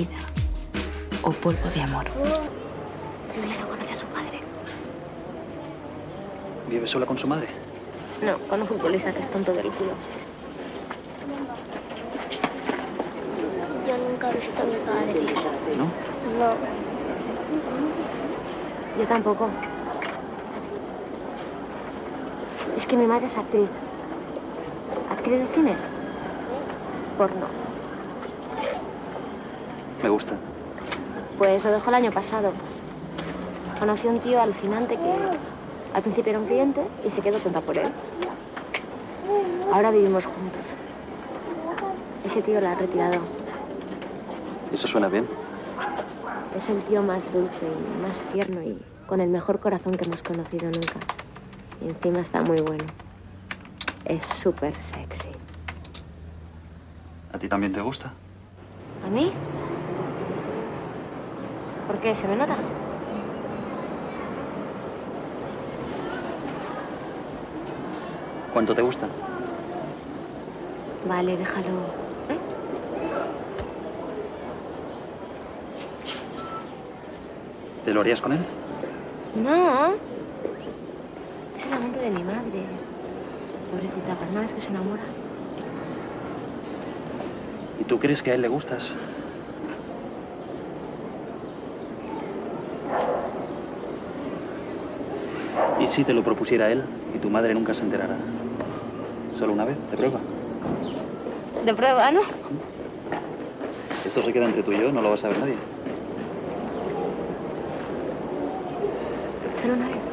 vida o polvo de amor. Luila no conoce a su padre. ¿Vive sola con su madre? No, con un futbolista que es tonto del culo. Yo nunca he visto a mi padre. ¿No? No. Yo tampoco. Es que mi madre es actriz. ¿Actriz de cine? Porno. Me gusta. Pues lo dejó el año pasado. Conocí a un tío alucinante que al principio era un cliente y se quedó tonta por él. Ahora vivimos juntos. Ese tío la ha retirado. ¿Eso suena bien? Es el tío más dulce y más tierno y con el mejor corazón que hemos conocido nunca. Y encima está muy bueno. Es súper sexy. ¿A ti también te gusta? ¿A mí? ¿Por qué? ¿Se me nota? ¿Cuánto te gusta? Vale, déjalo. ¿Eh? ¿Te lo harías con él? No. Es el amante de mi madre. Pobrecita, pero una vez que se enamora. ¿Y tú crees que a él le gustas? ¿Y si te lo propusiera él y tu madre nunca se enterara? ¿Solo una vez? ¿De prueba? De prueba, ¿no? Esto se queda entre tú y yo, no lo va a saber nadie. Solo una vez.